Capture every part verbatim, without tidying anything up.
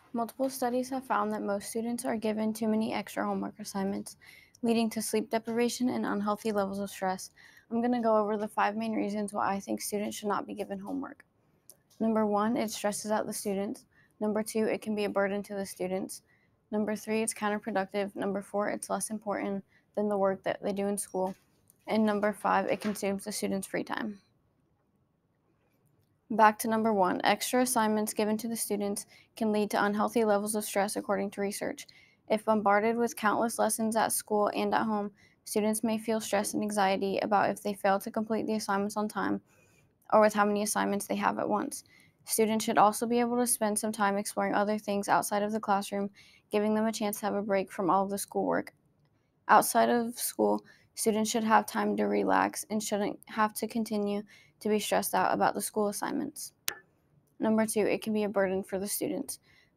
Multiple studies have found that most students are given too many extra homework assignments, leading to sleep deprivation and unhealthy levels of stress. I'm going to go over the five main reasons why I think students should not be given homework. Number one, it stresses out the students. Number two, it can be a burden to the students. Number three, it's counterproductive. Number four, it's less important than the work that they do in school. And number five, it consumes the students' free time. Back to number one, extra assignments given to the students can lead to unhealthy levels of stress according to research. If bombarded with countless lessons at school and at home, students may feel stress and anxiety about if they fail to complete the assignments on time or with how many assignments they have at once. Students should also be able to spend some time exploring other things outside of the classroom, giving them a chance to have a break from all of the schoolwork. Outside of school, students should have time to relax and shouldn't have to continue to be stressed out about the school assignments. Number two, it can be a burden for the students.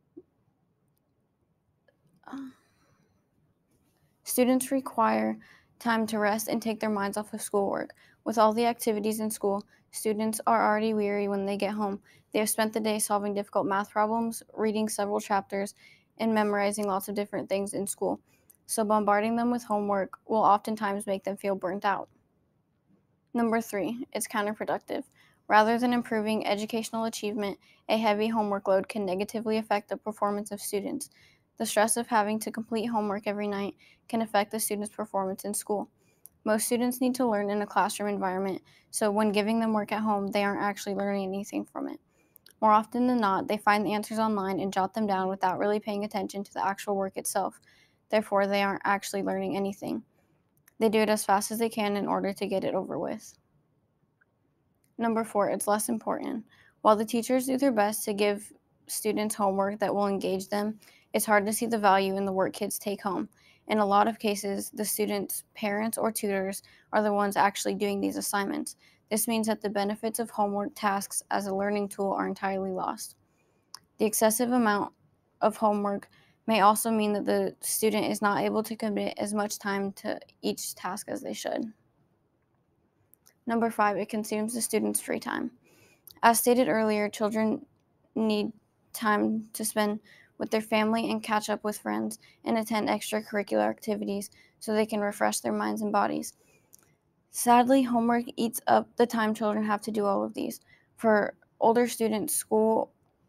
Uh, Students require time to rest and take their minds off of schoolwork. With all the activities in school, students are already weary when they get home. They have spent the day solving difficult math problems, reading several chapters, and memorizing lots of different things in school. So bombarding them with homework will oftentimes make them feel burnt out. Number three, it's counterproductive. Rather than improving educational achievement, a heavy homework load can negatively affect the performance of students. The stress of having to complete homework every night can affect the student's performance in school. Most students need to learn in a classroom environment, so when giving them work at home, they aren't actually learning anything from it. More often than not, they find the answers online and jot them down without really paying attention to the actual work itself. Therefore, they aren't actually learning anything. They do it as fast as they can in order to get it over with. Number four, it's less important. While the teachers do their best to give students homework that will engage them, it's hard to see the value in the work kids take home. In a lot of cases, the students' parents or tutors are the ones actually doing these assignments. This means that the benefits of homework tasks as a learning tool are entirely lost. The excessive amount of homework may also mean that the student is not able to commit as much time to each task as they should. Number five, it consumes the student's free time. As stated earlier, children need time to spend with their family and catch up with friends and attend extracurricular activities so they can refresh their minds and bodies. Sadly, homework eats up the time children have to do all of these. For older students, school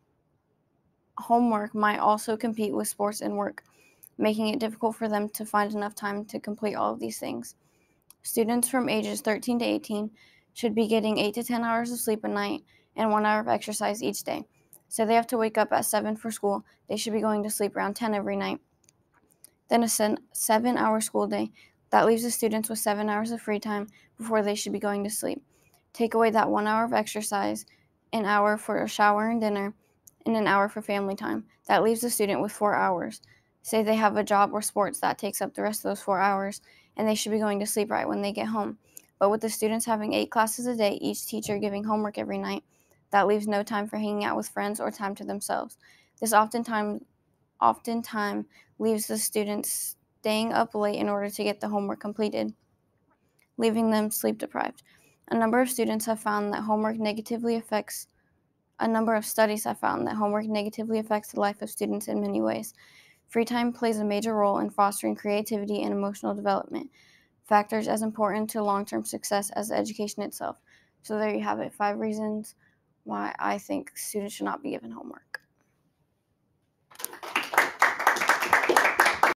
homework might also compete with sports and work, making it difficult for them to find enough time to complete all of these things. Students from ages thirteen to eighteen should be getting eight to ten hours of sleep a night and one hour of exercise each day. So they have to wake up at seven for school. They should be going to sleep around ten every night. Then a seven-hour school day. That leaves the students with seven hours of free time before they should be going to sleep. Take away that one hour of exercise, an hour for a shower and dinner, and an hour for family time. That leaves the student with four hours. Say they have a job or sports that takes up the rest of those four hours, and they should be going to sleep right when they get home. But with the students having eight classes a day, each teacher giving homework every night, that leaves no time for hanging out with friends or time to themselves. This oftentimes, oftentimes leaves the students staying up late in order to get the homework completed, leaving them sleep deprived. A number of students have found that homework negatively affects a number of studies have found that homework negatively affects the life of students in many ways. Free time plays a major role in fostering creativity and emotional development, factors as important to long-term success as education itself. So there you have it, five reasons why I think students should not be given homework.